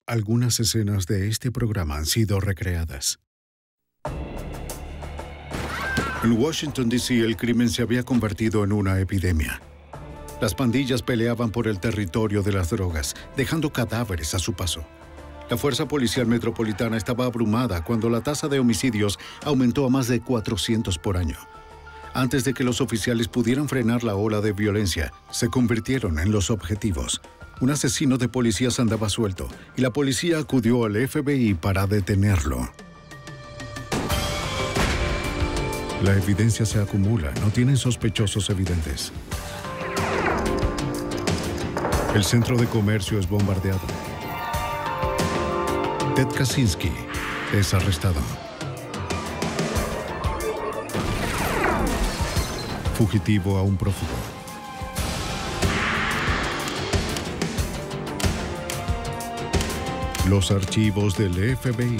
Algunas escenas de este programa han sido recreadas. En Washington, D.C., el crimen se había convertido en una epidemia. Las pandillas peleaban por el territorio de las drogas, dejando cadáveres a su paso. La Fuerza Policial Metropolitana estaba abrumada cuando la tasa de homicidios aumentó a más de 400 por año. Antes de que los oficiales pudieran frenar la ola de violencia, se convirtieron en los objetivos. Un asesino de policías andaba suelto y la policía acudió al FBI para detenerlo. La evidencia se acumula, no tienen sospechosos evidentes. El centro de comercio es bombardeado. Ted Kaczynski es arrestado. Fugitivo a un prófugo. Los archivos del FBI.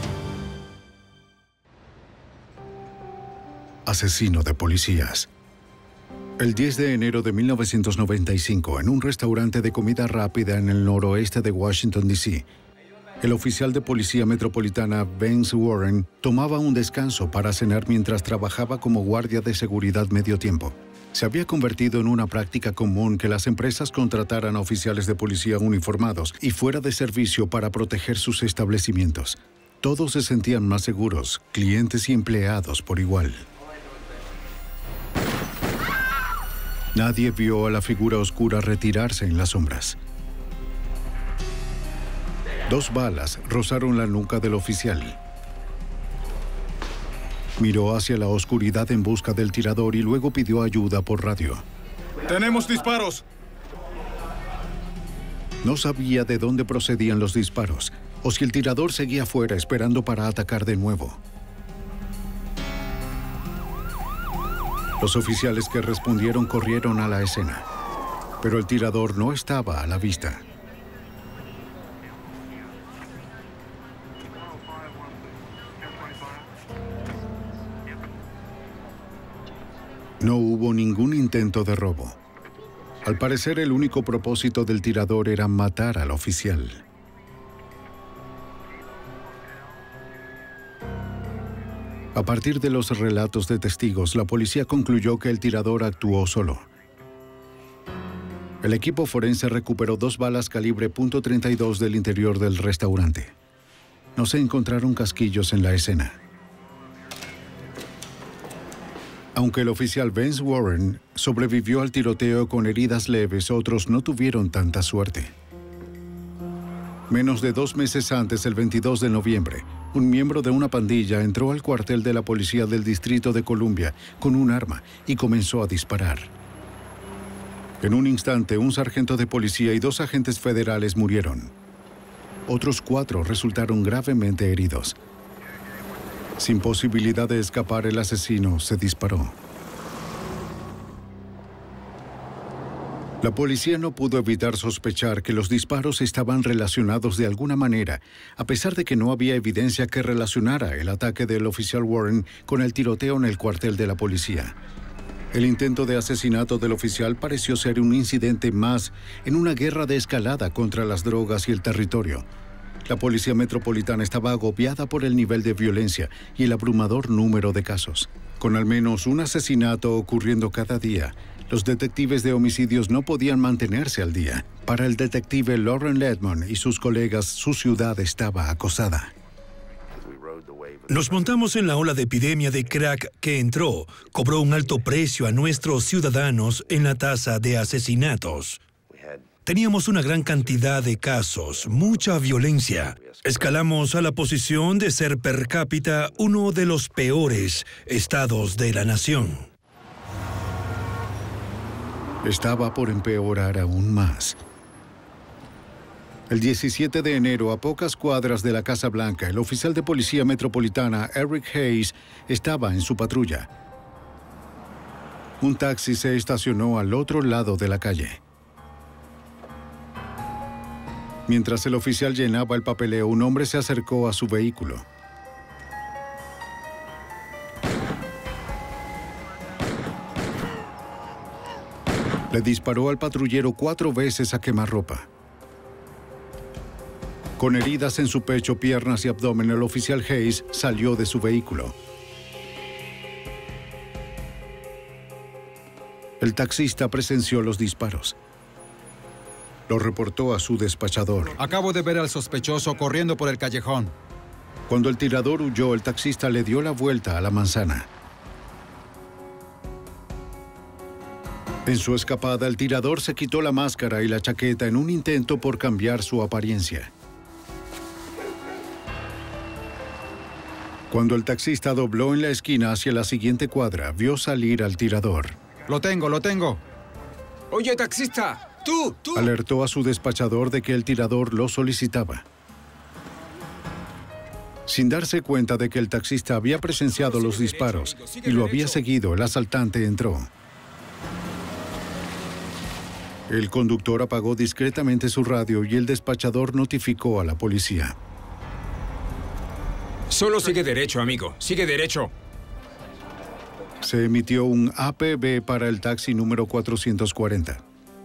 Asesino de policías. El 10 de enero de 1995, en un restaurante de comida rápida en el noroeste de Washington, D.C., el oficial de policía metropolitana Vance Warren tomaba un descanso para cenar mientras trabajaba como guardia de seguridad medio tiempo. Se había convertido en una práctica común que las empresas contrataran a oficiales de policía uniformados y fuera de servicio para proteger sus establecimientos. Todos se sentían más seguros, clientes y empleados por igual. Nadie vio a la figura oscura retirarse en las sombras. 2 balas rozaron la nuca del oficial. Miró hacia la oscuridad en busca del tirador y luego pidió ayuda por radio. ¡Tenemos disparos! No sabía de dónde procedían los disparos o si el tirador seguía afuera esperando para atacar de nuevo. Los oficiales que respondieron corrieron a la escena, pero el tirador no estaba a la vista. No hubo ningún intento de robo. Al parecer, el único propósito del tirador era matar al oficial. A partir de los relatos de testigos, la policía concluyó que el tirador actuó solo. El equipo forense recuperó 2 balas calibre .32 del interior del restaurante. No se encontraron casquillos en la escena. Aunque el oficial Vance Warren sobrevivió al tiroteo con heridas leves, otros no tuvieron tanta suerte. Menos de 2 meses antes, el 22 de noviembre, un miembro de una pandilla entró al cuartel de la policía del Distrito de Columbia con un arma y comenzó a disparar. En un instante, un sargento de policía y 2 agentes federales murieron. Otros 4 resultaron gravemente heridos. Sin posibilidad de escapar, el asesino se disparó. La policía no pudo evitar sospechar que los disparos estaban relacionados de alguna manera, a pesar de que no había evidencia que relacionara el ataque del oficial Warren con el tiroteo en el cuartel de la policía. El intento de asesinato del oficial pareció ser un incidente más en una guerra de escalada contra las drogas y el territorio. La policía metropolitana estaba agobiada por el nivel de violencia y el abrumador número de casos. Con al menos un asesinato ocurriendo cada día, los detectives de homicidios no podían mantenerse al día. Para el detective Lauren Ledmond y sus colegas, su ciudad estaba acosada. Nos montamos en la ola de epidemia de crack que entró, cobró un alto precio a nuestros ciudadanos en la tasa de asesinatos. Teníamos una gran cantidad de casos, mucha violencia. Escalamos a la posición de ser per cápita uno de los peores estados de la nación. Estaba por empeorar aún más. El 17 de enero, a pocas cuadras de la Casa Blanca, el oficial de policía metropolitana Eric Hayes estaba en su patrulla. Un taxi se estacionó al otro lado de la calle. Mientras el oficial llenaba el papeleo, un hombre se acercó a su vehículo. Le disparó al patrullero 4 veces a quemarropa. Con heridas en su pecho, piernas y abdomen, el oficial Hayes salió de su vehículo. El taxista presenció los disparos. Lo reportó a su despachador. Acabo de ver al sospechoso corriendo por el callejón. Cuando el tirador huyó, el taxista le dio la vuelta a la manzana. En su escapada, el tirador se quitó la máscara y la chaqueta en un intento por cambiar su apariencia. Cuando el taxista dobló en la esquina hacia la siguiente cuadra, vio salir al tirador. Lo tengo. Oye, taxista, tú. Alertó a su despachador de que el tirador lo solicitaba. Sin darse cuenta de que el taxista había presenciado los disparos y lo había seguido, el asaltante entró. El conductor apagó discretamente su radio y el despachador notificó a la policía. Solo sigue derecho, amigo. Sigue derecho. Se emitió un APB para el taxi número 440.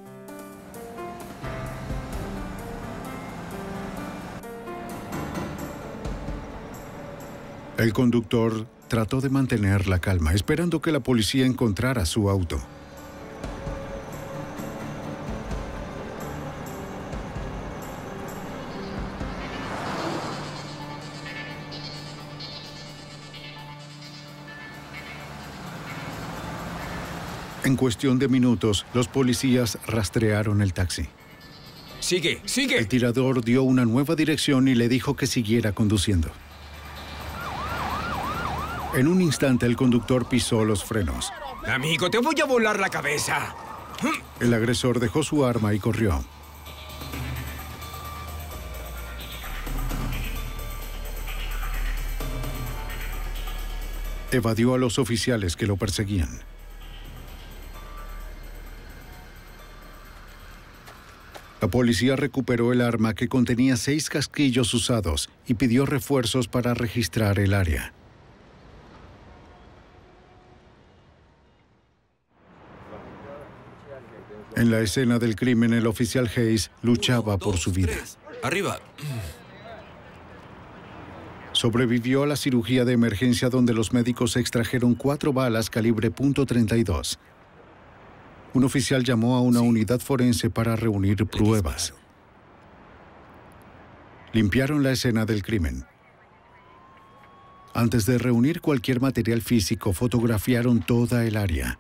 El conductor trató de mantener la calma, esperando que la policía encontrara su auto. En cuestión de minutos, los policías rastrearon el taxi. Sigue. El tirador dio una nueva dirección y le dijo que siguiera conduciendo. En un instante, el conductor pisó los frenos. Amigo, te voy a volar la cabeza. El agresor dejó su arma y corrió. Evadió a los oficiales que lo perseguían. La policía recuperó el arma que contenía 6 casquillos usados y pidió refuerzos para registrar el área. En la escena del crimen, el oficial Hayes luchaba por su vida. Arriba. Sobrevivió a la cirugía de emergencia donde los médicos extrajeron 4 balas calibre .32. Un oficial llamó a una unidad forense para reunir pruebas. Limpiaron la escena del crimen. Antes de reunir cualquier material físico, fotografiaron toda el área.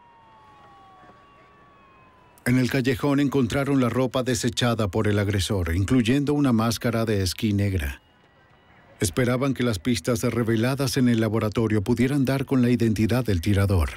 En el callejón encontraron la ropa desechada por el agresor, incluyendo una máscara de esquí negra. Esperaban que las pistas reveladas en el laboratorio pudieran dar con la identidad del tirador.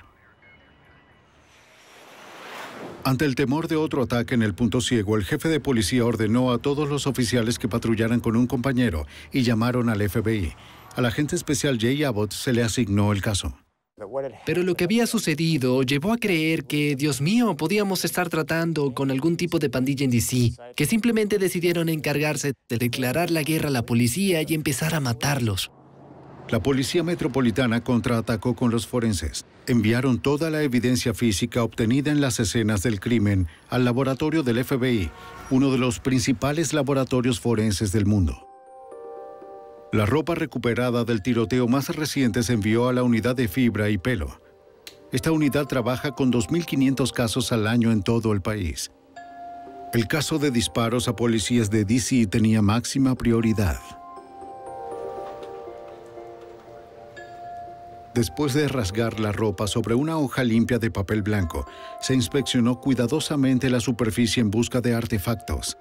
Ante el temor de otro ataque en el punto ciego, el jefe de policía ordenó a todos los oficiales que patrullaran con un compañero y llamaron al FBI. Al agente especial Jay Abbott se le asignó el caso. Pero lo que había sucedido llevó a creer que, Dios mío, podíamos estar tratando con algún tipo de pandilla en DC, que simplemente decidieron encargarse de declarar la guerra a la policía y empezar a matarlos. La policía metropolitana contraatacó con los forenses. Enviaron toda la evidencia física obtenida en las escenas del crimen al laboratorio del FBI, uno de los principales laboratorios forenses del mundo. La ropa recuperada del tiroteo más reciente se envió a la unidad de fibra y pelo. Esta unidad trabaja con 2.500 casos al año en todo el país. El caso de disparos a policías de DC tenía máxima prioridad. Después de rasgar la ropa sobre una hoja limpia de papel blanco, se inspeccionó cuidadosamente la superficie en busca de artefactos.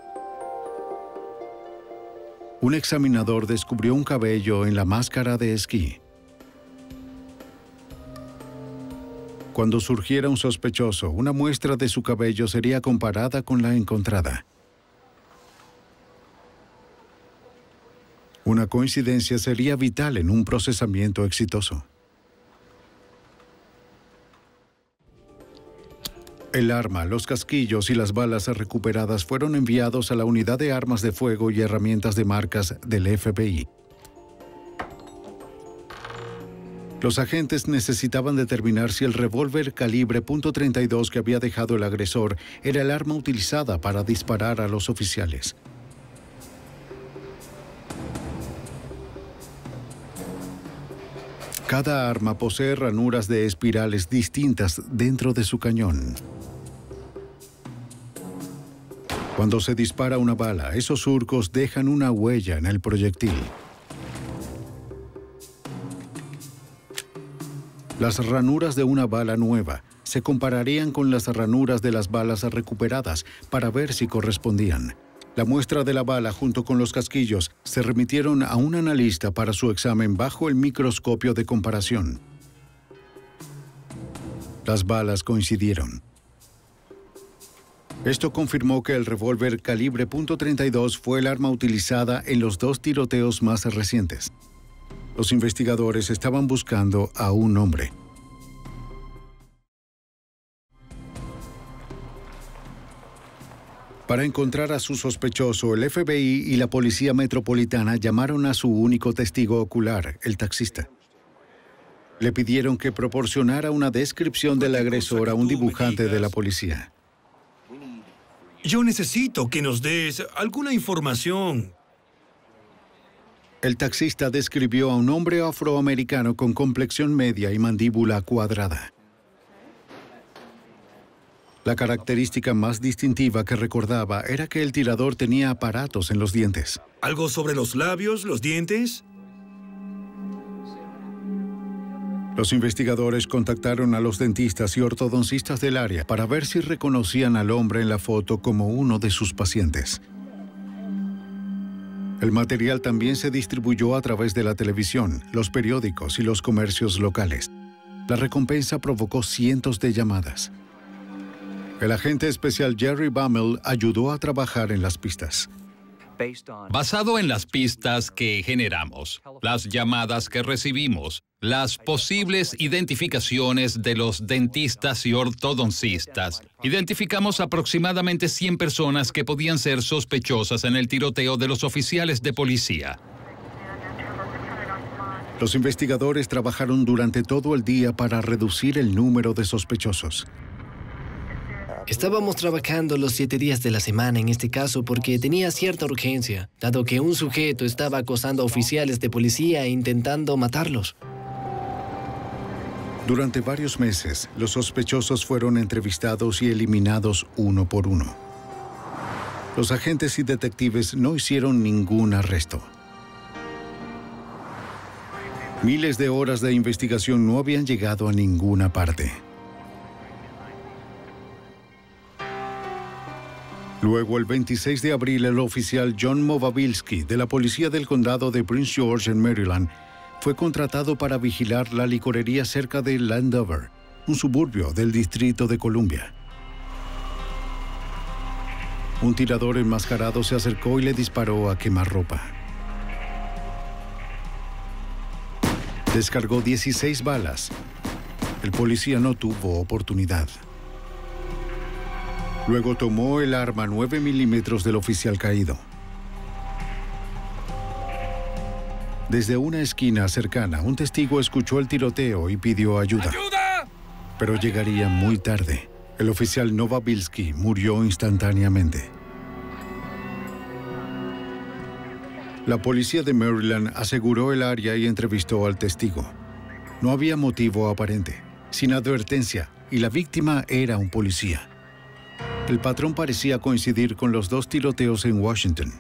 Un examinador descubrió un cabello en la máscara de esquí. Cuando surgiera un sospechoso, una muestra de su cabello sería comparada con la encontrada. Una coincidencia sería vital en un procesamiento exitoso. El arma, los casquillos y las balas recuperadas fueron enviados a la unidad de armas de fuego y herramientas de marcas del FBI. Los agentes necesitaban determinar si el revólver calibre .32 que había dejado el agresor era el arma utilizada para disparar a los oficiales. Cada arma posee ranuras de espirales distintas dentro de su cañón. Cuando se dispara una bala, esos surcos dejan una huella en el proyectil. Las ranuras de una bala nueva se compararían con las ranuras de las balas recuperadas para ver si correspondían. La muestra de la bala junto con los casquillos se remitieron a un analista para su examen bajo el microscopio de comparación. Las balas coincidieron. Esto confirmó que el revólver calibre .32 fue el arma utilizada en los 2 tiroteos más recientes. Los investigadores estaban buscando a un hombre. Para encontrar a su sospechoso, el FBI y la Policía Metropolitana llamaron a su único testigo ocular, el taxista. Le pidieron que proporcionara una descripción del agresor a un dibujante de la policía. Yo necesito que nos des alguna información. El taxista describió a un hombre afroamericano con complexión media y mandíbula cuadrada. La característica más distintiva que recordaba era que el tirador tenía aparatos en los dientes. ¿Algo sobre los labios, los dientes? Los investigadores contactaron a los dentistas y ortodoncistas del área para ver si reconocían al hombre en la foto como uno de sus pacientes. El material también se distribuyó a través de la televisión, los periódicos y los comercios locales. La recompensa provocó cientos de llamadas. El agente especial Jerry Bammel ayudó a trabajar en las pistas. Basado en las pistas que generamos, las llamadas que recibimos, las posibles identificaciones de los dentistas y ortodoncistas, identificamos aproximadamente 100 personas que podían ser sospechosas en el tiroteo de los oficiales de policía. Los investigadores trabajaron durante todo el día para reducir el número de sospechosos. Estábamos trabajando los 7 días de la semana en este caso porque tenía cierta urgencia, dado que un sujeto estaba acosando a oficiales de policía e intentando matarlos. Durante varios meses, los sospechosos fueron entrevistados y eliminados uno por uno. Los agentes y detectives no hicieron ningún arresto. Miles de horas de investigación no habían llegado a ninguna parte. Luego, el 26 de abril, el oficial John Movabilski, de la policía del condado de Prince George, en Maryland, fue contratado para vigilar la licorería cerca de Landover, un suburbio del Distrito de Columbia. Un tirador enmascarado se acercó y le disparó a quemarropa. Descargó 16 balas. El policía no tuvo oportunidad. Luego tomó el arma 9 milímetros del oficial caído. Desde una esquina cercana, un testigo escuchó el tiroteo y pidió ayuda. ¡Ayuda! Pero llegaría muy tarde. El oficial Novabilski murió instantáneamente. La policía de Maryland aseguró el área y entrevistó al testigo. No había motivo aparente, sin advertencia, y la víctima era un policía. El patrón parecía coincidir con los 2 tiroteos en Washington.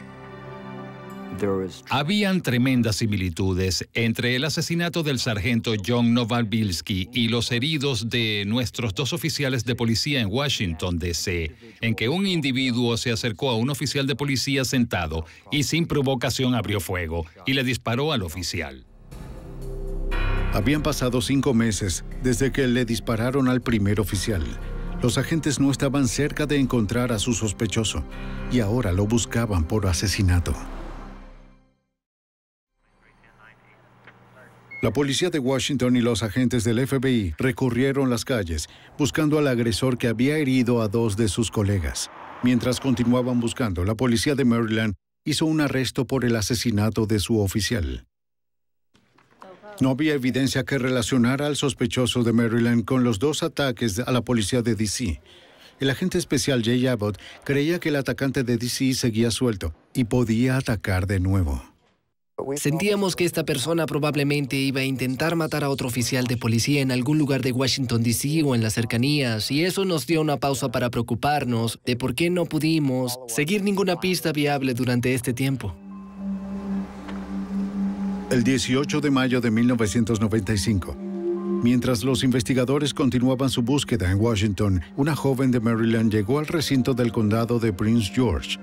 Habían tremendas similitudes entre el asesinato del sargento John Novabilski y los heridos de nuestros 2 oficiales de policía en Washington, D.C., en que un individuo se acercó a un oficial de policía sentado y sin provocación abrió fuego y le disparó al oficial. Habían pasado 5 meses desde que le dispararon al primer oficial. Los agentes no estaban cerca de encontrar a su sospechoso y ahora lo buscaban por asesinato. La policía de Washington y los agentes del FBI recorrieron las calles buscando al agresor que había herido a 2 de sus colegas. Mientras continuaban buscando, la policía de Maryland hizo un arresto por el asesinato de su oficial. No había evidencia que relacionara al sospechoso de Maryland con los 2 ataques a la policía de D.C. el agente especial Jay Abbott creía que el atacante de D.C. seguía suelto y podía atacar de nuevo. Sentíamos que esta persona probablemente iba a intentar matar a otro oficial de policía en algún lugar de Washington, D.C. o en las cercanías, y eso nos dio una pausa para preocuparnos de por qué no pudimos seguir ninguna pista viable durante este tiempo. El 18 de mayo de 1995, mientras los investigadores continuaban su búsqueda en Washington, una joven de Maryland llegó al recinto del condado de Prince George.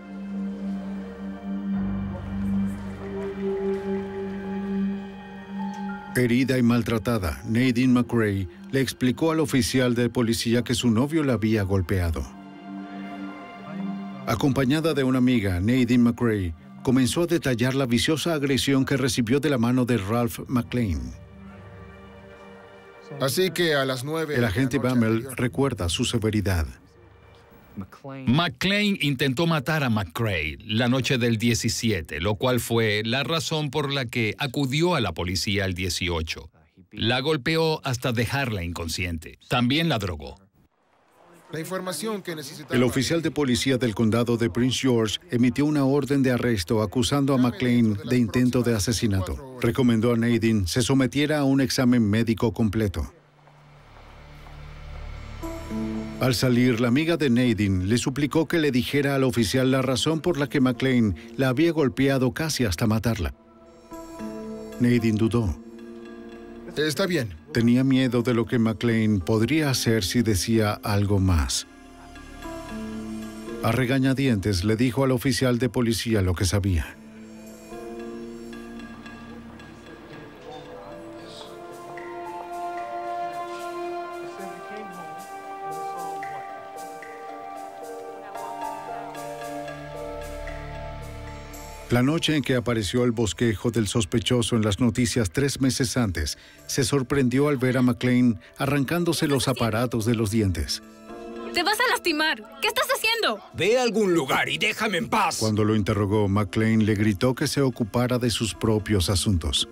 Herida y maltratada, Nadine McCray le explicó al oficial de policía que su novio la había golpeado. Acompañada de una amiga, Nadine McCray comenzó a detallar la viciosa agresión que recibió de la mano de Ralph McClain. Así que a las 9... El agente Bammel recuerda su severidad. McClain intentó matar a McCray la noche del 17, lo cual fue la razón por la que acudió a la policía el 18. La golpeó hasta dejarla inconsciente. También la drogó. La información que necesitaba... El oficial de policía del condado de Prince George emitió una orden de arresto acusando a McClain de intento de asesinato. Recomendó a Nadine se sometiera a un examen médico completo. Al salir, la amiga de Nadine le suplicó que le dijera al oficial la razón por la que McClain la había golpeado casi hasta matarla. Nadine dudó. Está bien. Tenía miedo de lo que McClain podría hacer si decía algo más. A regañadientes le dijo al oficial de policía lo que sabía. La noche en que apareció el bosquejo del sospechoso en las noticias 3 meses antes, se sorprendió al ver a McClain arrancándose los aparatos de los dientes. ¡Te vas a lastimar! ¿Qué estás haciendo? Ve a algún lugar y déjame en paz. Cuando lo interrogó, McClain le gritó que se ocupara de sus propios asuntos.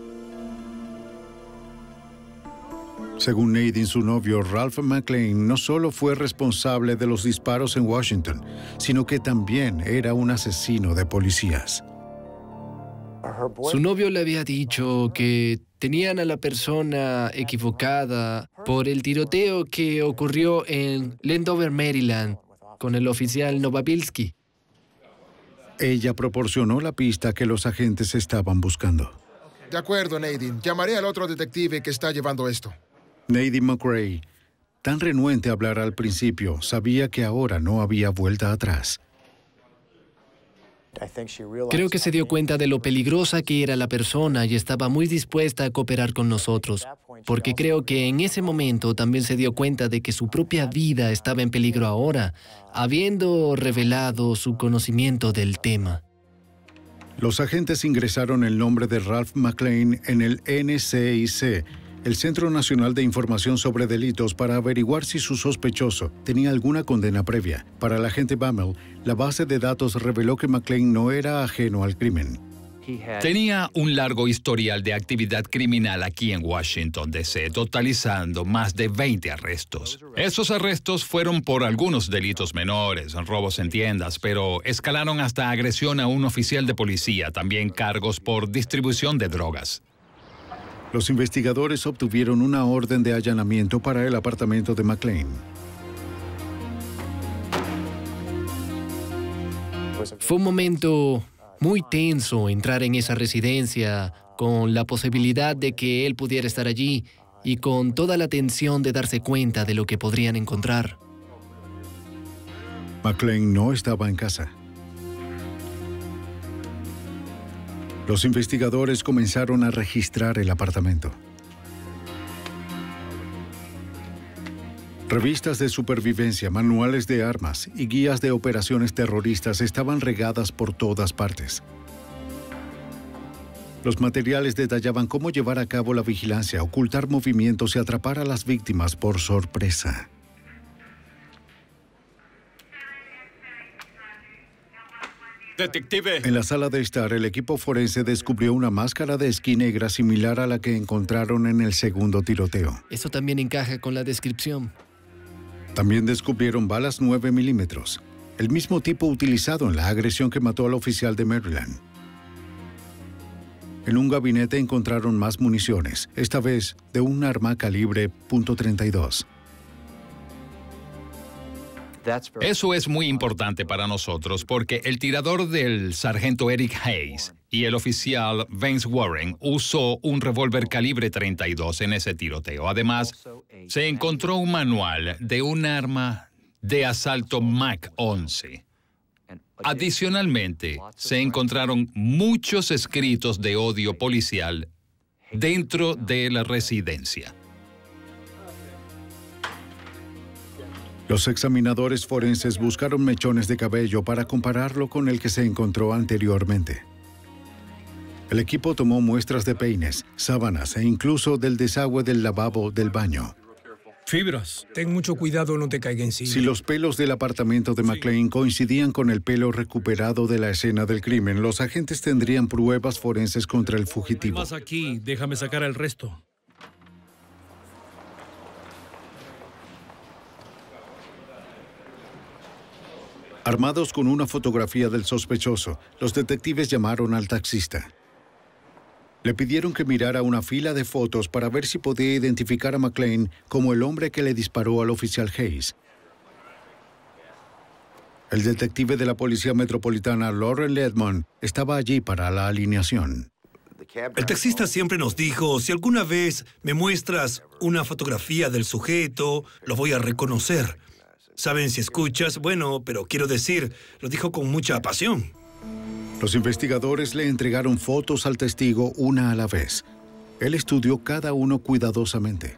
Según Nadine, su novio, Ralph McClain, no solo fue responsable de los disparos en Washington, sino que también era un asesino de policías. Su novio le había dicho que tenían a la persona equivocada por el tiroteo que ocurrió en Landover, Maryland, con el oficial Novabilski. Ella proporcionó la pista que los agentes estaban buscando. De acuerdo, Nadine. Llamaré al otro detective que está llevando esto. Nadine McCray, tan renuente a hablar al principio, sabía que ahora no había vuelta atrás. Creo que se dio cuenta de lo peligrosa que era la persona y estaba muy dispuesta a cooperar con nosotros, porque creo que en ese momento también se dio cuenta de que su propia vida estaba en peligro ahora, habiendo revelado su conocimiento del tema. Los agentes ingresaron el nombre de Ralph McClain en el NCIC, el Centro Nacional de Información sobre Delitos, para averiguar si su sospechoso tenía alguna condena previa. Para el agente Bammel, la base de datos reveló que McClain no era ajeno al crimen. Tenía un largo historial de actividad criminal aquí en Washington, D.C., totalizando más de 20 arrestos. Esos arrestos fueron por algunos delitos menores, robos en tiendas, pero escalaron hasta agresión a un oficial de policía, también cargos por distribución de drogas. Los investigadores obtuvieron una orden de allanamiento para el apartamento de McClain. Fue un momento muy tenso entrar en esa residencia, con la posibilidad de que él pudiera estar allí y con toda la tensión de darse cuenta de lo que podrían encontrar. McClain no estaba en casa. Los investigadores comenzaron a registrar el apartamento. Revistas de supervivencia, manuales de armas y guías de operaciones terroristas estaban regadas por todas partes. Los materiales detallaban cómo llevar a cabo la vigilancia, ocultar movimientos y atrapar a las víctimas por sorpresa. Detective. En la sala de estar, el equipo forense descubrió una máscara de esquí negra similar a la que encontraron en el segundo tiroteo. Eso también encaja con la descripción. También descubrieron balas 9 milímetros, el mismo tipo utilizado en la agresión que mató al oficial de Maryland. En un gabinete encontraron más municiones, esta vez de un arma calibre .32. Eso es muy importante para nosotros porque el tirador del sargento Eric Hayes y el oficial Vance Warren usó un revólver calibre .32 en ese tiroteo. Además, se encontró un manual de un arma de asalto MAC-11. Adicionalmente, se encontraron muchos escritos de odio policial dentro de la residencia. Los examinadores forenses buscaron mechones de cabello para compararlo con el que se encontró anteriormente. El equipo tomó muestras de peines, sábanas e incluso del desagüe del lavabo del baño. Fibras. Ten mucho cuidado, no te caiga encima. Si los pelos del apartamento de McClane coincidían con el pelo recuperado de la escena del crimen, los agentes tendrían pruebas forenses contra el fugitivo. Más aquí, déjame sacar el resto. Armados con una fotografía del sospechoso, los detectives llamaron al taxista. Le pidieron que mirara una fila de fotos para ver si podía identificar a McClane como el hombre que le disparó al oficial Hayes. El detective de la Policía Metropolitana, Lauren Ledmond, estaba allí para la alineación. El taxista siempre nos dijo, si alguna vez me muestras una fotografía del sujeto, lo voy a reconocer. ¿Saben si escuchas? Bueno, pero quiero decir, lo dijo con mucha pasión. Los investigadores le entregaron fotos al testigo una a la vez. Él estudió cada uno cuidadosamente.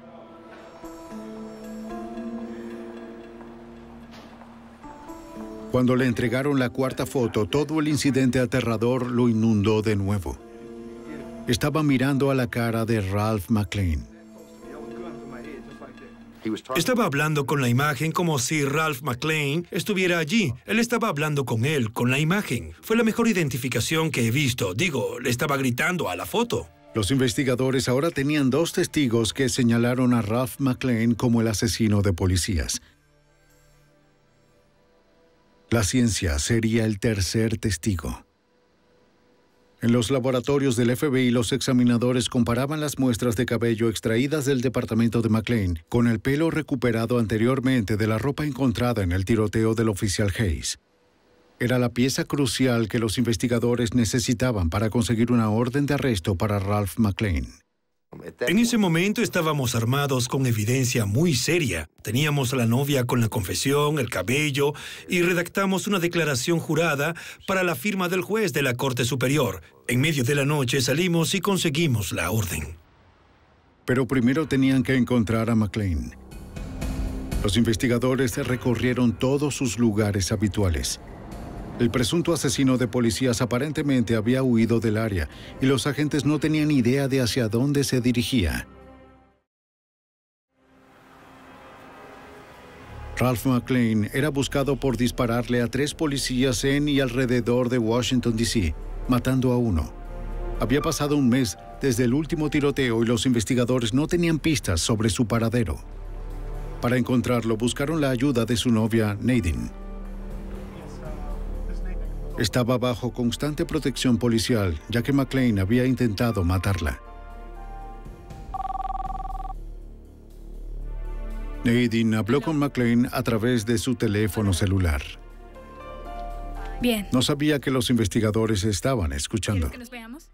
Cuando le entregaron la cuarta foto, todo el incidente aterrador lo inundó de nuevo. Estaba mirando a la cara de Ralph McClane. Estaba hablando con la imagen como si Ralph McClane estuviera allí. Él estaba hablando con él, con la imagen. Fue la mejor identificación que he visto. Digo, le estaba gritando a la foto. Los investigadores ahora tenían dos testigos que señalaron a Ralph McClane como el asesino de policías. La ciencia sería el tercer testigo. En los laboratorios del FBI, los examinadores comparaban las muestras de cabello extraídas del departamento de McClane con el pelo recuperado anteriormente de la ropa encontrada en el tiroteo del oficial Hayes. Era la pieza crucial que los investigadores necesitaban para conseguir una orden de arresto para Ralph McClane. En ese momento estábamos armados con evidencia muy seria. Teníamos a la novia con la confesión, el cabello, y redactamos una declaración jurada para la firma del juez de la Corte Superior. En medio de la noche salimos y conseguimos la orden. Pero primero tenían que encontrar a McClane. Los investigadores recorrieron todos sus lugares habituales. El presunto asesino de policías aparentemente había huido del área y los agentes no tenían idea de hacia dónde se dirigía. Ralph McClane era buscado por dispararle a 3 policías en y alrededor de Washington, D.C., matando a uno. Había pasado un mes desde el último tiroteo y los investigadores no tenían pistas sobre su paradero. Para encontrarlo, buscaron la ayuda de su novia, Nadine. Estaba bajo constante protección policial, ya que McClane había intentado matarla. Nadine habló con McClane a través de su teléfono celular. Bien. No sabía que los investigadores estaban escuchando. ¿Quieres que nos veamos?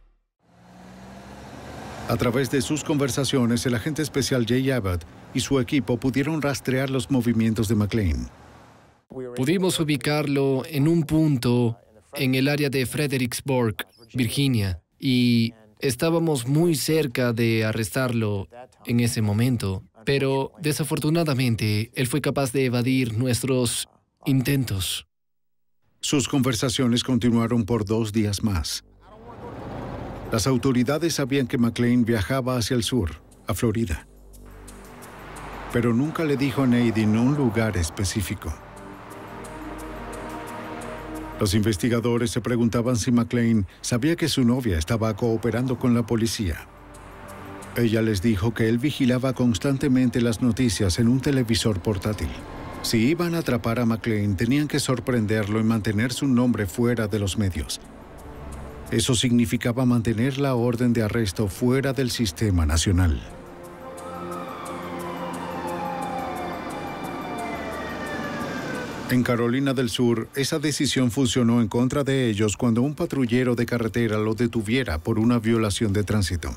A través de sus conversaciones, el agente especial Jay Abbott y su equipo pudieron rastrear los movimientos de McClane. Pudimos ubicarlo en un punto en el área de Fredericksburg, Virginia, y estábamos muy cerca de arrestarlo en ese momento, pero desafortunadamente él fue capaz de evadir nuestros intentos. Sus conversaciones continuaron por 2 días más. Las autoridades sabían que McClane viajaba hacia el sur, a Florida, pero nunca le dijo a Nadine un lugar específico. Los investigadores se preguntaban si McClane sabía que su novia estaba cooperando con la policía. Ella les dijo que él vigilaba constantemente las noticias en un televisor portátil. Si iban a atrapar a McClane, tenían que sorprenderlo y mantener su nombre fuera de los medios. Eso significaba mantener la orden de arresto fuera del sistema nacional. En Carolina del Sur, esa decisión funcionó en contra de ellos cuando un patrullero de carretera lo detuviera por una violación de tránsito.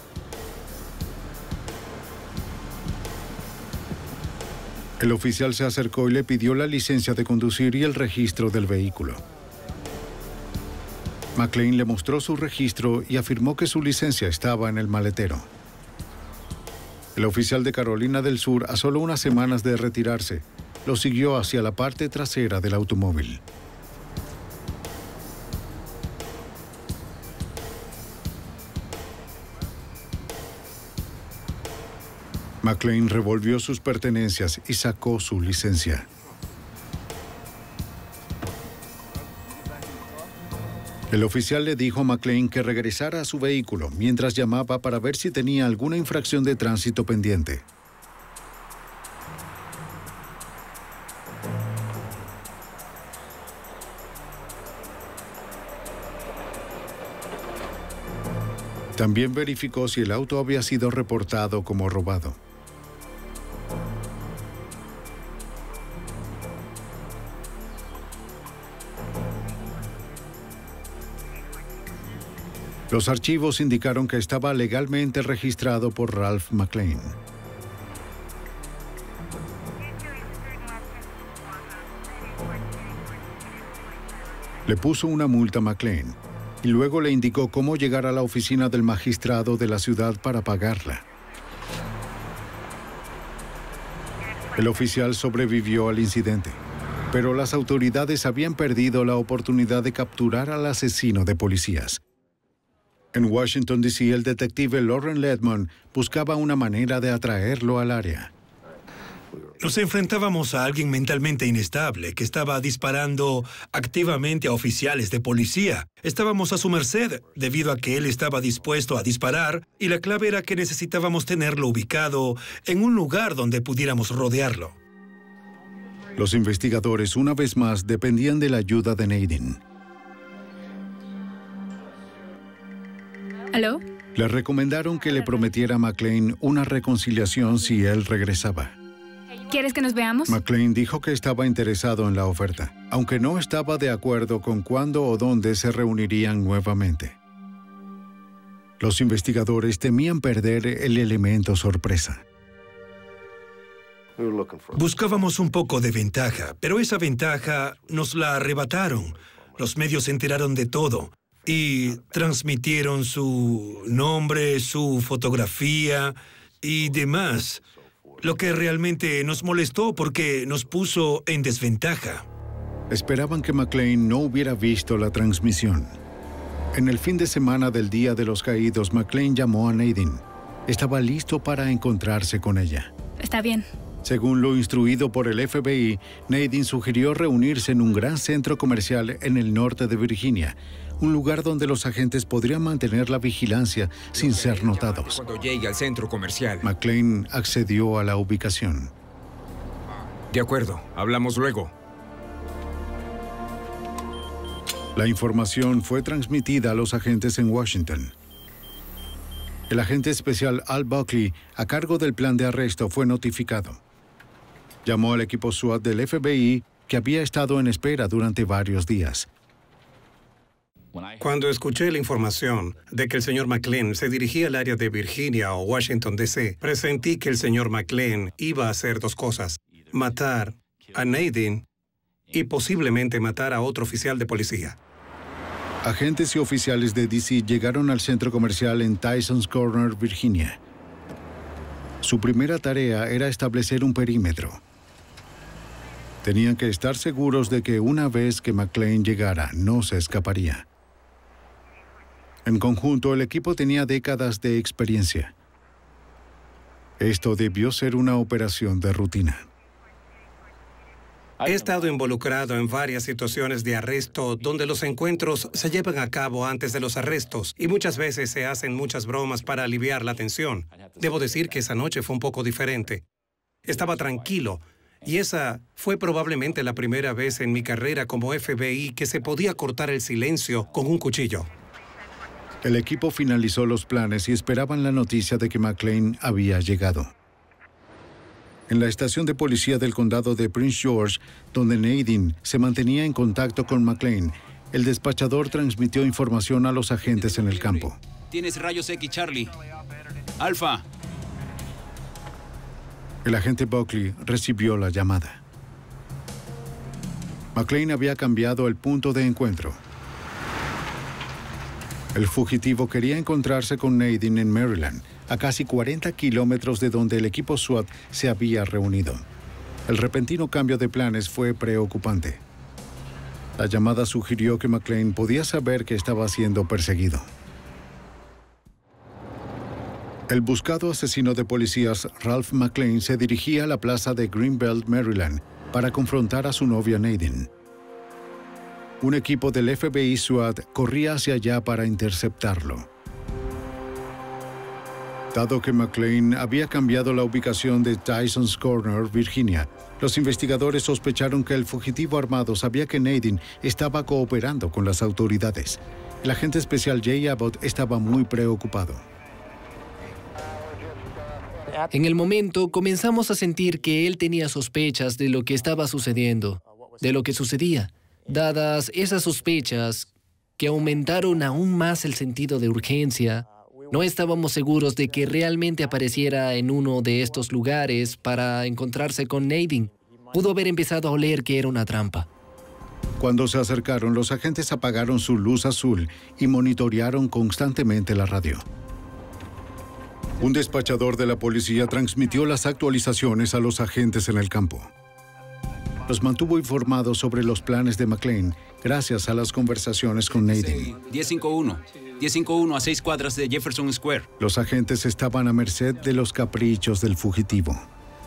El oficial se acercó y le pidió la licencia de conducir y el registro del vehículo. McClane le mostró su registro y afirmó que su licencia estaba en el maletero. El oficial de Carolina del Sur, a solo unas semanas de retirarse, lo siguió hacia la parte trasera del automóvil. McClane revolvió sus pertenencias y sacó su licencia. El oficial le dijo a McClane que regresara a su vehículo mientras llamaba para ver si tenía alguna infracción de tránsito pendiente. También verificó si el auto había sido reportado como robado. Los archivos indicaron que estaba legalmente registrado por Ralph McClane. Le puso una multa a McClane y luego le indicó cómo llegar a la oficina del magistrado de la ciudad para pagarla. El oficial sobrevivió al incidente, pero las autoridades habían perdido la oportunidad de capturar al asesino de policías. En Washington, D.C., el detective Loren Ledman buscaba una manera de atraerlo al área. Nos enfrentábamos a alguien mentalmente inestable que estaba disparando activamente a oficiales de policía. Estábamos a su merced debido a que él estaba dispuesto a disparar y la clave era que necesitábamos tenerlo ubicado en un lugar donde pudiéramos rodearlo. Los investigadores, una vez más, dependían de la ayuda de Nadine. ¿Aló? Le recomendaron que le prometiera a McClane una reconciliación si él regresaba. ¿Quieres que nos veamos? McClane dijo que estaba interesado en la oferta, aunque no estaba de acuerdo con cuándo o dónde se reunirían nuevamente. Los investigadores temían perder el elemento sorpresa. Buscábamos un poco de ventaja, pero esa ventaja nos la arrebataron. Los medios se enteraron de todo y transmitieron su nombre, su fotografía y demás. Lo que realmente nos molestó porque nos puso en desventaja. Esperaban que McClane no hubiera visto la transmisión. En el fin de semana del Día de los Caídos, McClane llamó a Nadine. Estaba listo para encontrarse con ella. Está bien. Según lo instruido por el FBI, Nadine sugirió reunirse en un gran centro comercial en el norte de Virginia, un lugar donde los agentes podrían mantener la vigilancia sin ser notados. Cuando llegue al centro comercial. McClane accedió a la ubicación. De acuerdo, hablamos luego. La información fue transmitida a los agentes en Washington. El agente especial Al Buckley, a cargo del plan de arresto, fue notificado. Llamó al equipo SWAT del FBI, que había estado en espera durante varios días. Cuando escuché la información de que el señor McClane se dirigía al área de Virginia o Washington, D.C., presentí que el señor McClane iba a hacer dos cosas: matar a Nadine y posiblemente matar a otro oficial de policía. Agentes y oficiales de D.C. llegaron al centro comercial en Tysons Corner, Virginia. Su primera tarea era establecer un perímetro. Tenían que estar seguros de que una vez que McClane llegara, no se escaparía. En conjunto, el equipo tenía décadas de experiencia. Esto debió ser una operación de rutina. He estado involucrado en varias situaciones de arresto donde los encuentros se llevan a cabo antes de los arrestos y muchas veces se hacen muchas bromas para aliviar la tensión. Debo decir que esa noche fue un poco diferente. Estaba tranquilo y esa fue probablemente la primera vez en mi carrera como FBI que se podía cortar el silencio con un cuchillo. El equipo finalizó los planes y esperaban la noticia de que McClane había llegado. En la estación de policía del condado de Prince George, donde Nadine se mantenía en contacto con McClane, el despachador transmitió información a los agentes en el campo. Tienes rayos X, Charlie. Alfa. El agente Buckley recibió la llamada. McClane había cambiado el punto de encuentro. El fugitivo quería encontrarse con Nadine en Maryland, a casi 40 kilómetros de donde el equipo SWAT se había reunido. El repentino cambio de planes fue preocupante. La llamada sugirió que McClane podía saber que estaba siendo perseguido. El buscado asesino de policías Ralph McClane se dirigía a la plaza de Greenbelt, Maryland, para confrontar a su novia Nadine. Un equipo del FBI SWAT corría hacia allá para interceptarlo. Dado que McClane había cambiado la ubicación de Tyson's Corner, Virginia, los investigadores sospecharon que el fugitivo armado sabía que Nadine estaba cooperando con las autoridades. El agente especial Jay Abbott estaba muy preocupado. En el momento, comenzamos a sentir que él tenía sospechas de lo que estaba sucediendo, de lo que sucedía. Dadas esas sospechas, que aumentaron aún más el sentido de urgencia, no estábamos seguros de que realmente apareciera en uno de estos lugares para encontrarse con Nadine. Pudo haber empezado a oler que era una trampa. Cuando se acercaron, los agentes apagaron su luz azul y monitorearon constantemente la radio. Un despachador de la policía transmitió las actualizaciones a los agentes en el campo. Los mantuvo informados sobre los planes de McClane gracias a las conversaciones con Nadine. 1051 a 6 cuadras de Jefferson Square. Los agentes estaban a merced de los caprichos del fugitivo.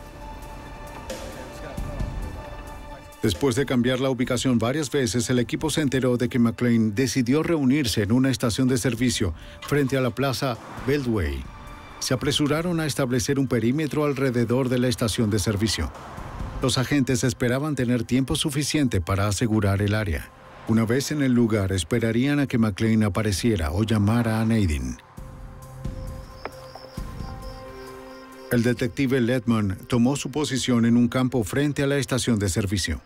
Después de cambiar la ubicación varias veces, el equipo se enteró de que McClane decidió reunirse en una estación de servicio frente a la plaza Beltway. Se apresuraron a establecer un perímetro alrededor de la estación de servicio. Los agentes esperaban tener tiempo suficiente para asegurar el área. Una vez en el lugar, esperarían a que McClane apareciera o llamara a Nadine. El detective Ledman tomó su posición en un campo frente a la estación de servicio.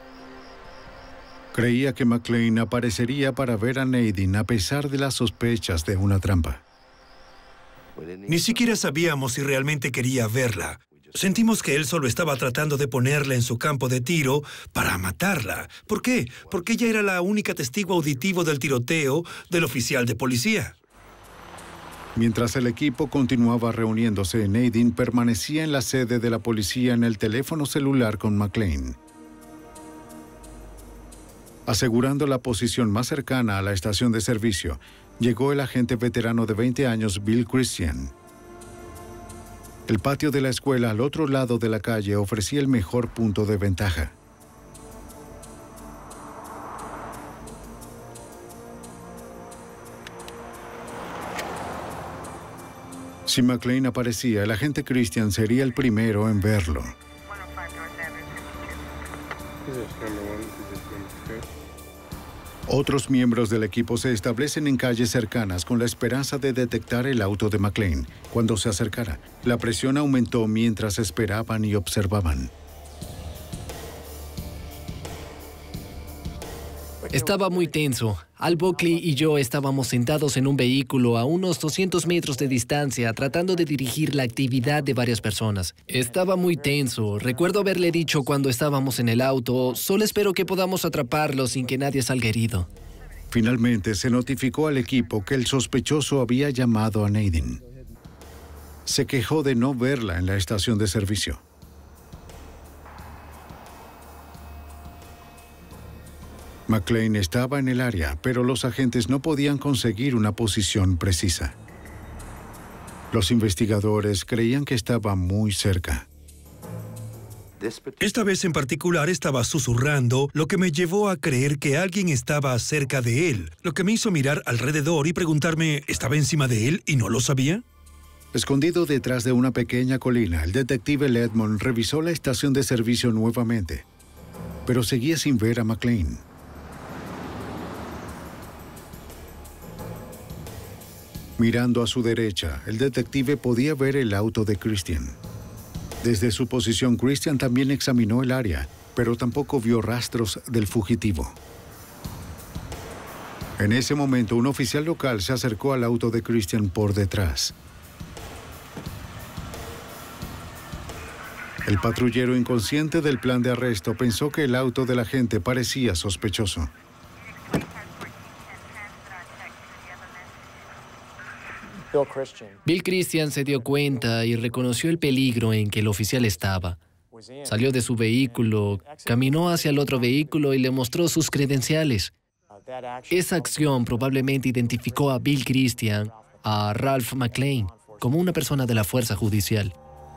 Creía que McClane aparecería para ver a Nadine a pesar de las sospechas de una trampa. Ni siquiera sabíamos si realmente quería verla. Sentimos que él solo estaba tratando de ponerla en su campo de tiro para matarla. ¿Por qué? Porque ella era la única testigo auditivo del tiroteo del oficial de policía. Mientras el equipo continuaba reuniéndose, Nadine permanecía en la sede de la policía en el teléfono celular con McClane. Asegurando la posición más cercana a la estación de servicio, llegó el agente veterano de 20 años, Bill Christian. El patio de la escuela al otro lado de la calle ofrecía el mejor punto de ventaja. Si McClane aparecía, el agente Christian sería el primero en verlo. Otros miembros del equipo se establecen en calles cercanas con la esperanza de detectar el auto de McClane cuando se acercara. La presión aumentó mientras esperaban y observaban. Estaba muy tenso. Al Buckley y yo estábamos sentados en un vehículo a unos 200 metros de distancia tratando de dirigir la actividad de varias personas. Estaba muy tenso. Recuerdo haberle dicho cuando estábamos en el auto, solo espero que podamos atraparlo sin que nadie salga herido. Finalmente se notificó al equipo que el sospechoso había llamado a Nadine. Se quejó de no verla en la estación de servicio. McClane estaba en el área, pero los agentes no podían conseguir una posición precisa. Los investigadores creían que estaba muy cerca. Esta vez en particular estaba susurrando, lo que me llevó a creer que alguien estaba cerca de él, lo que me hizo mirar alrededor y preguntarme, ¿estaba encima de él y no lo sabía? Escondido detrás de una pequeña colina, el detective Ledmond revisó la estación de servicio nuevamente, pero seguía sin ver a McClane. Mirando a su derecha, el detective podía ver el auto de Christian. Desde su posición, Christian también examinó el área, pero tampoco vio rastros del fugitivo. En ese momento, un oficial local se acercó al auto de Christian por detrás. El patrullero, inconsciente del plan de arresto, pensó que el auto del agente parecía sospechoso. Bill Christian se dio cuenta y reconoció el peligro en que el oficial estaba. Salió de su vehículo, caminó hacia el otro vehículo y le mostró sus credenciales. Esa acción probablemente identificó a Bill Christian, a Ralph McClane, como una persona de la fuerza judicial.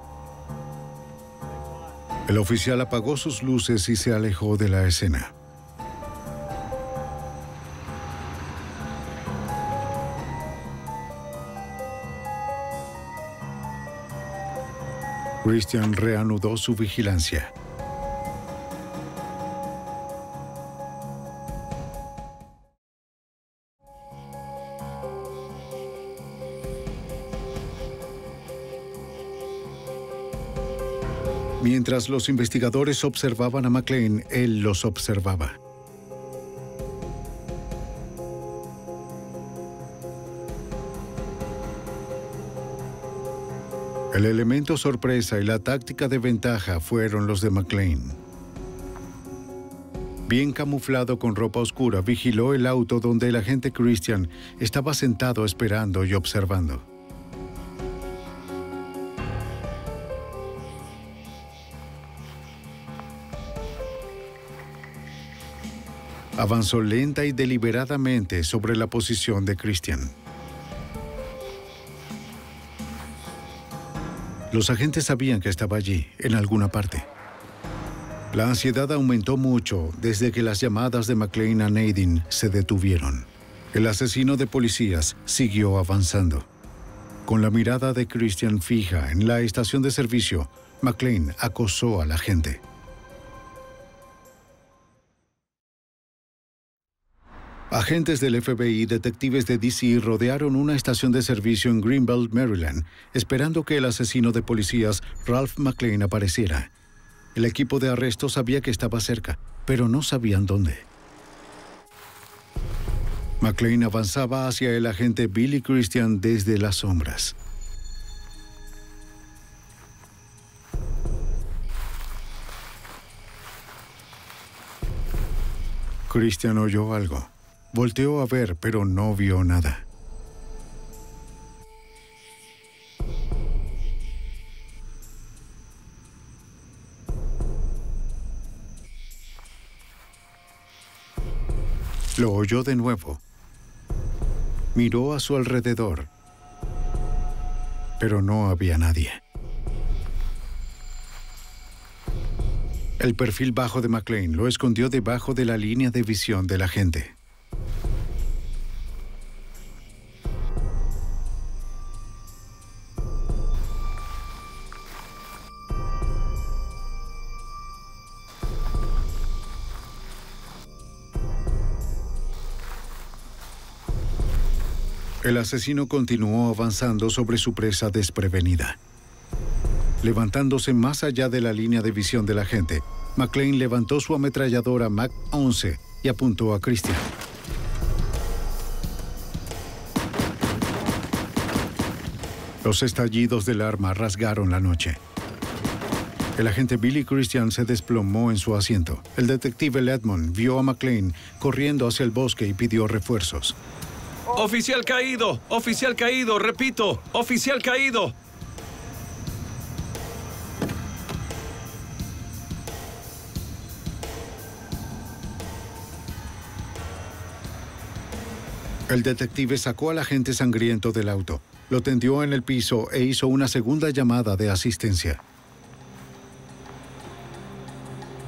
El oficial apagó sus luces y se alejó de la escena. Christian reanudó su vigilancia. Mientras los investigadores observaban a McClane, él los observaba. El elemento sorpresa y la táctica de ventaja fueron los de McClane. Bien camuflado con ropa oscura, vigiló el auto donde el agente Christian estaba sentado esperando y observando. Avanzó lenta y deliberadamente sobre la posición de Christian. Los agentes sabían que estaba allí, en alguna parte. La ansiedad aumentó mucho desde que las llamadas de McClane a Nadine se detuvieron. El asesino de policías siguió avanzando. Con la mirada de Christian fija en la estación de servicio, McClane acosó a la gente. Agentes del FBI y detectives de D.C. rodearon una estación de servicio en Greenbelt, Maryland, esperando que el asesino de policías, Ralph McClane, apareciera. El equipo de arresto sabía que estaba cerca, pero no sabían dónde. McClane avanzaba hacia el agente Billy Christian desde las sombras. Christian oyó algo. Volteó a ver, pero no vio nada. Lo oyó de nuevo. Miró a su alrededor, pero no había nadie. El perfil bajo de McClane lo escondió debajo de la línea de visión del agente. El asesino continuó avanzando sobre su presa desprevenida. Levantándose más allá de la línea de visión del agente, McClane levantó su ametralladora Mac-11 y apuntó a Christian. Los estallidos del arma rasgaron la noche. El agente Billy Christian se desplomó en su asiento. El detective Ledmond vio a McClane corriendo hacia el bosque y pidió refuerzos. ¡Oficial caído! ¡Oficial caído! ¡Repito! ¡Oficial caído! El detective sacó al agente sangriento del auto, lo tendió en el piso e hizo una segunda llamada de asistencia.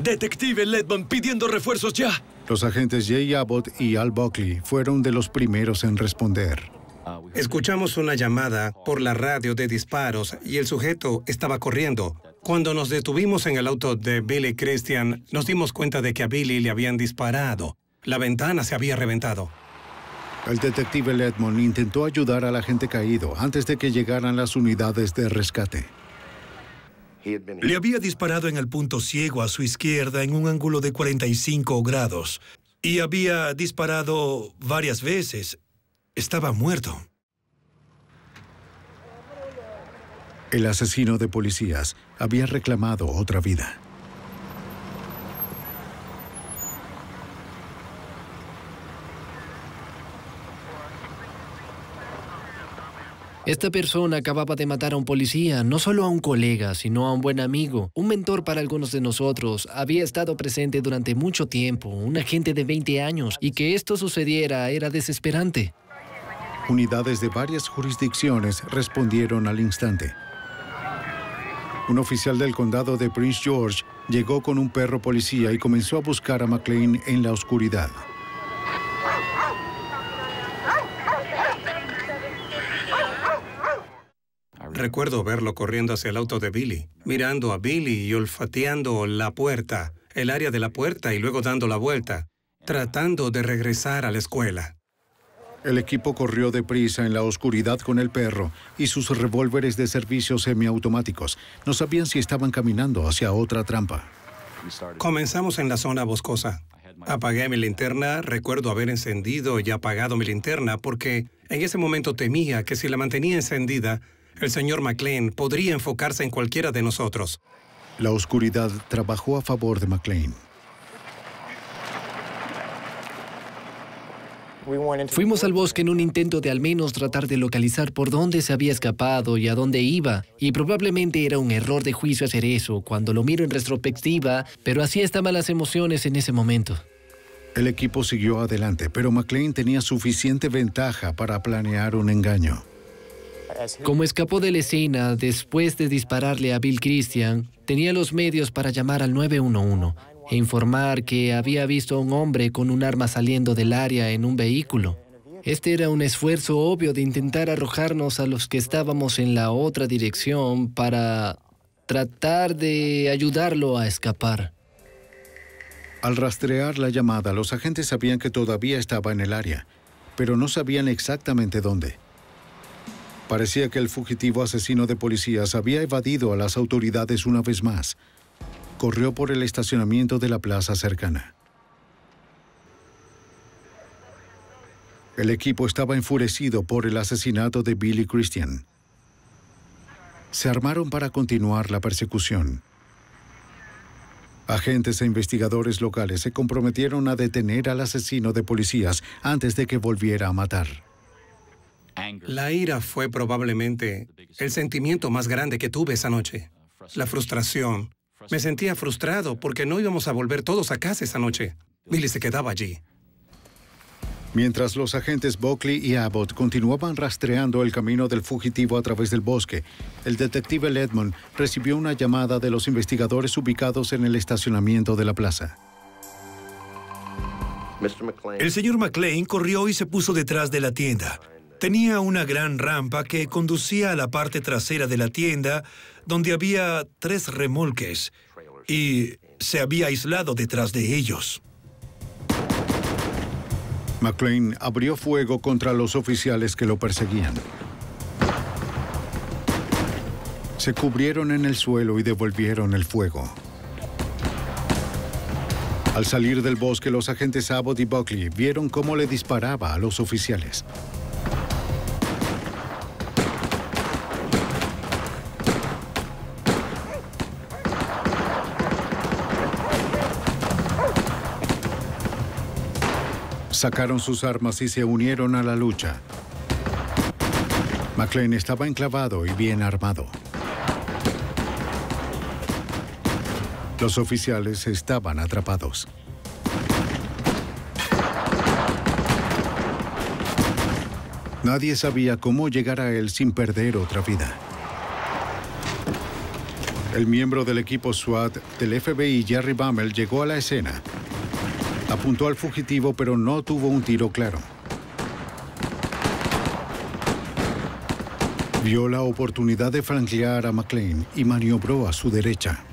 Detective Ledman pidiendo refuerzos ya. Los agentes Jay Abbott y Al Buckley fueron de los primeros en responder. Escuchamos una llamada por la radio de disparos y el sujeto estaba corriendo. Cuando nos detuvimos en el auto de Billy Christian, nos dimos cuenta de que a Billy le habían disparado. La ventana se había reventado. El detective Ledman intentó ayudar al agente caído antes de que llegaran las unidades de rescate. Le había disparado en el punto ciego a su izquierda en un ángulo de 45 grados. Y había disparado varias veces. Estaba muerto. El asesino de policías había reclamado otra vida. Esta persona acababa de matar a un policía, no solo a un colega, sino a un buen amigo, un mentor para algunos de nosotros. Había estado presente durante mucho tiempo, un agente de 20 años, y que esto sucediera era desesperante. Unidades de varias jurisdicciones respondieron al instante. Un oficial del condado de Prince George llegó con un perro policía y comenzó a buscar a McClane en la oscuridad. Recuerdo verlo corriendo hacia el auto de Billy, mirando a Billy y olfateando la puerta, el área de la puerta y luego dando la vuelta, tratando de regresar a la escuela. El equipo corrió deprisa en la oscuridad con el perro y sus revólveres de servicio semiautomáticos. No sabían si estaban caminando hacia otra trampa. Comenzamos en la zona boscosa. Apagué mi linterna, recuerdo haber encendido y apagado mi linterna porque en ese momento temía que si la mantenía encendida, el señor McClane podría enfocarse en cualquiera de nosotros. La oscuridad trabajó a favor de McClane. Fuimos al bosque en un intento de al menos tratar de localizar por dónde se había escapado y a dónde iba. Y probablemente era un error de juicio hacer eso cuando lo miro en retrospectiva, pero así estaban las emociones en ese momento. El equipo siguió adelante, pero McClane tenía suficiente ventaja para planear un engaño. Como escapó de la escena después de dispararle a Bill Christian, tenía los medios para llamar al 911 e informar que había visto a un hombre con un arma saliendo del área en un vehículo. Este era un esfuerzo obvio de intentar arrojarnos a los que estábamos en la otra dirección para tratar de ayudarlo a escapar. Al rastrear la llamada, los agentes sabían que todavía estaba en el área, pero no sabían exactamente dónde. Parecía que el fugitivo asesino de policías había evadido a las autoridades una vez más. Corrió por el estacionamiento de la plaza cercana. El equipo estaba enfurecido por el asesinato de Billy Christian. Se armaron para continuar la persecución. Agentes e investigadores locales se comprometieron a detener al asesino de policías antes de que volviera a matar. La ira fue probablemente el sentimiento más grande que tuve esa noche. La frustración. Me sentía frustrado porque no íbamos a volver todos a casa esa noche. Billy se quedaba allí. Mientras los agentes Buckley y Abbott continuaban rastreando el camino del fugitivo a través del bosque, el detective Ledman recibió una llamada de los investigadores ubicados en el estacionamiento de la plaza. El señor McClane corrió y se puso detrás de la tienda. Tenía una gran rampa que conducía a la parte trasera de la tienda, donde había 3 remolques, y se había aislado detrás de ellos. McClane abrió fuego contra los oficiales que lo perseguían. Se cubrieron en el suelo y devolvieron el fuego. Al salir del bosque, los agentes Abbott y Buckley vieron cómo le disparaba a los oficiales. Sacaron sus armas y se unieron a la lucha. McClane estaba enclavado y bien armado. Los oficiales estaban atrapados. Nadie sabía cómo llegar a él sin perder otra vida. El miembro del equipo SWAT del FBI, Jerry Bammel, llegó a la escena. Apuntó al fugitivo, pero no tuvo un tiro claro. Vio la oportunidad de franquear a McClane y maniobró a su derecha.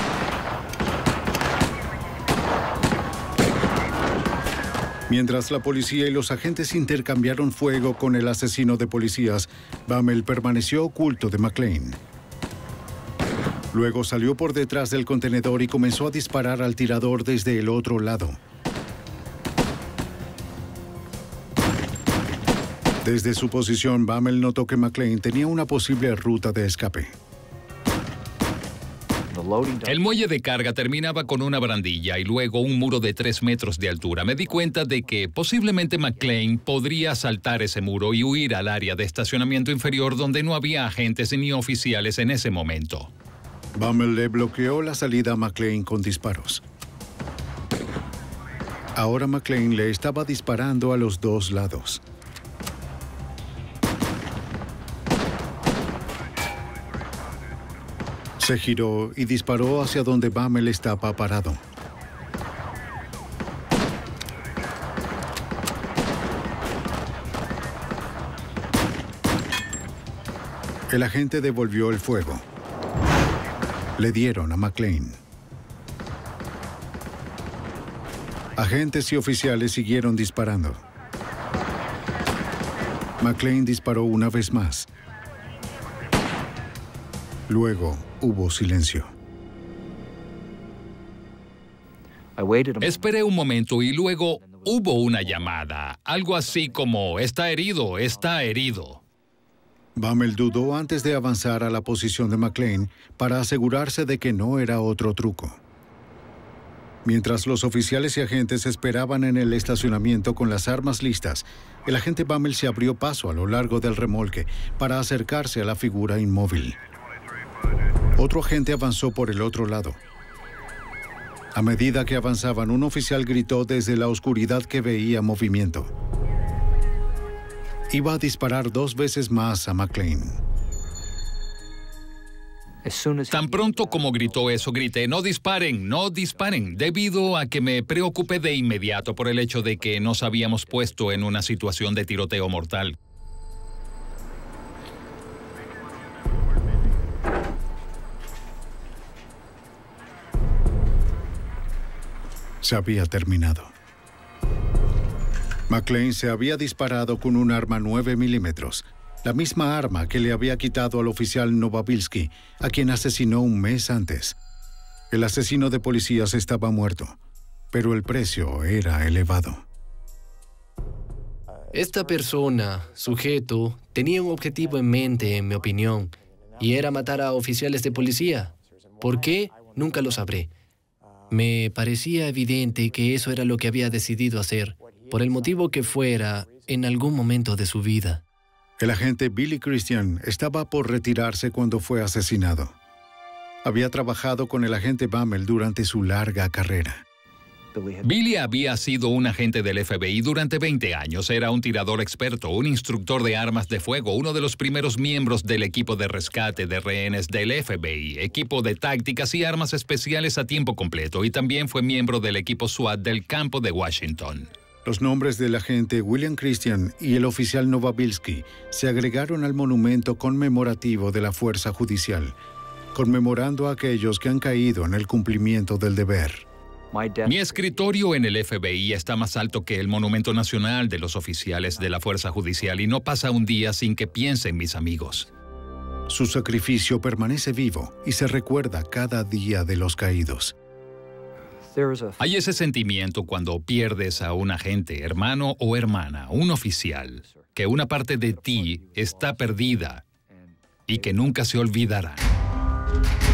Mientras la policía y los agentes intercambiaron fuego con el asesino de policías, Bammel permaneció oculto de McClane. Luego salió por detrás del contenedor y comenzó a disparar al tirador desde el otro lado. Desde su posición, Bammel notó que McClane tenía una posible ruta de escape. El muelle de carga terminaba con una barandilla y luego un muro de 3 metros de altura. Me di cuenta de que posiblemente McClane podría saltar ese muro y huir al área de estacionamiento inferior donde no había agentes ni oficiales en ese momento. Bammel le bloqueó la salida a McClane con disparos. Ahora McClane le estaba disparando a los dos lados. Se giró y disparó hacia donde Bammel estaba parado. El agente devolvió el fuego. Le dieron a McClane. Agentes y oficiales siguieron disparando. McClane disparó una vez más. Luego hubo silencio. Esperé un momento y luego hubo una llamada. Algo así como, está herido, está herido. Bammel dudó antes de avanzar a la posición de McClane para asegurarse de que no era otro truco. Mientras los oficiales y agentes esperaban en el estacionamiento con las armas listas, el agente Bammel se abrió paso a lo largo del remolque para acercarse a la figura inmóvil. Otro agente avanzó por el otro lado. A medida que avanzaban, un oficial gritó desde la oscuridad que veía movimiento. Iba a disparar 2 veces más a McClane. Tan pronto como gritó eso, grité, no disparen, no disparen, debido a que me preocupé de inmediato por el hecho de que nos habíamos puesto en una situación de tiroteo mortal. Se había terminado. McClane se había disparado con un arma 9 milímetros, la misma arma que le había quitado al oficial Novabilski, a quien asesinó un mes antes. El asesino de policías estaba muerto, pero el precio era elevado. Esta persona, sujeto, tenía un objetivo en mente, en mi opinión, y era matar a oficiales de policía. ¿Por qué? Nunca lo sabré. Me parecía evidente que eso era lo que había decidido hacer, por el motivo que fuera, en algún momento de su vida. El agente Billy Christian estaba por retirarse cuando fue asesinado. Había trabajado con el agente Bammel durante su larga carrera. Billy había sido un agente del FBI durante 20 años. Era un tirador experto, un instructor de armas de fuego, uno de los primeros miembros del equipo de rescate de rehenes del FBI, equipo de tácticas y armas especiales a tiempo completo, y también fue miembro del equipo SWAT del campo de Washington. Los nombres del agente William Christian y el oficial Novabilski se agregaron al monumento conmemorativo de la Fuerza Judicial, conmemorando a aquellos que han caído en el cumplimiento del deber. Mi escritorio en el FBI está más alto que el Monumento Nacional de los oficiales de la Fuerza Judicial y no pasa un día sin que piense en mis amigos. Su sacrificio permanece vivo y se recuerda cada día de los caídos. Hay ese sentimiento cuando pierdes a un agente, hermano o hermana, un oficial, que una parte de ti está perdida y que nunca se olvidará.